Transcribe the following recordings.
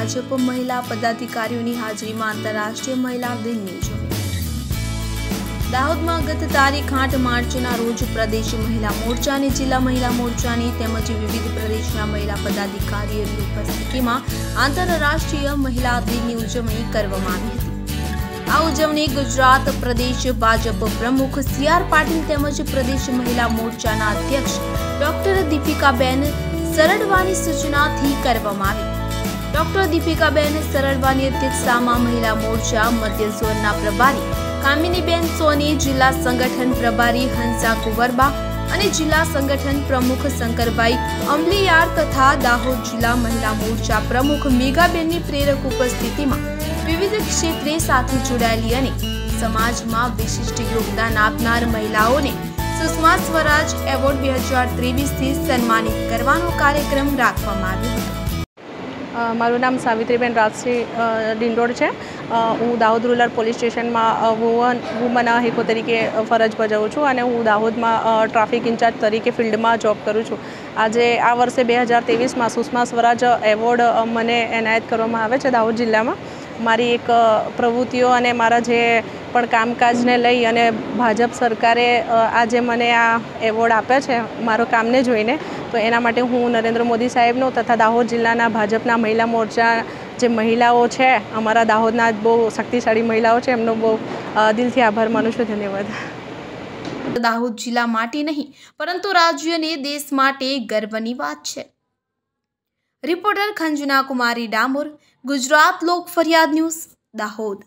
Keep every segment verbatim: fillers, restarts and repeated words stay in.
ભાજપ મહિલા પદાધિકારીઓની હાજરીમાં આંતરરાષ્ટ્રીય મહિલા દિનની ઉજવણી। દાહોદમાં ગત તારીખ આઠ માર્ચના રોજ પ્રદેશ મહિલા મોરચા અને જિલ્લા મહિલા મોરચાની તેમજ વિવિધ પ્રદેશના મહિલા પદાધિકારીઓની ઉપસ્થિતિમાં આંતરરાષ્ટ્રીય મહિલા દિનની ઉજવણી કરવામાં આવી હતી। આ ઉજવણી ગુજરાત પ્રદેશ ભાજપ પ્રમુખ સી આર પાટીલ તેમજ પ્રદેશ મહિલા મોરચાના અધ્યક્ષ ડોક્ટર દીપિકાબેન સરડવાની સૂચનાથી કરવામાં આવી। ડોક્ટર દીપિકાબેન સરડવાની અધ્યક્ષતામાં મહિલા મોરચા મધ્ય ઝોનના પ્રભારી કામિનીબેન સોની, જિલ્લા સંગઠન પ્રભારી હંસા કુંવરબા અને જિલ્લા સંગઠન પ્રમુખ શંકરભાઈ અમલીયાર તથા દાહોદ જિલ્લા મહિલા મોરચા પ્રમુખ મેઘાબેનની પ્રેરક ઉપસ્થિતિમાં વિવિધ ક્ષેત્રે સાથે જોડાયેલી અને સમાજમાં વિશિષ્ટ યોગદાન આપનાર મહિલાઓને સુષ્મા સ્વરાજ એવોર્ડ બે હજાર ત્રેવીસથી સન્માનિત કરવાનો કાર્યક્રમ રાખવામાં આવ્યો હતો। મારું નામ સાવિત્રીબેન રાજસિંહ ડિંડોળ છે। હું દાહોદ રૂરલ પોલીસ સ્ટેશનમાં વુમન વુમન હેકો તરીકે ફરજ બજાવું છું અને હું દાહોદમાં ટ્રાફિક ઇન્ચાર્જ તરીકે ફિલ્ડમાં જોબ કરું છું। આજે આ વર્ષે બે હજાર ત્રેવીસમાં સુષ્મા સ્વરાજ એવોર્ડ મને એનાયત કરવામાં આવે છે દાહોદ જિલ્લામાં। મારી એક પ્રવૃત્તિઓ અને મારા જે પણ કામકાજને લઈ અને ભાજપ સરકારે આજે મને આ એવોર્ડ આપ્યા છે મારો કામને જોઈને, તો એના માટે હું નરેન્દ્ર મોદી સાહેબનો તથા દાહોદ જિલ્લાના ભાજપના મહિલા મોરચા જે મહિલાઓ છે, અમારા દાહોદના બહુ શક્તિશાળી મહિલાઓ છે, એમનો બહુ દિલથી આભાર માનું છું। ધન્યવાદ। દાહોદ જિલ્લા માટે નહીં પરંતુ રાજ્ય અને દેશ માટે ગર્વની વાત છે। Reporter Khanjana Kumari Damor, Gujarat Lok Fariyad news, Dahod.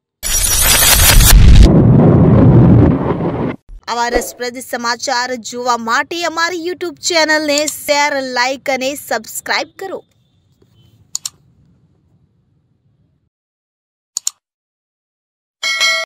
આવા રસપ્રદ સમાચાર જોવા માટે અમારી યુટ્યુબ ચેનલને શેર, લાઇક અને સબસ્ક્રાઇબ કરો।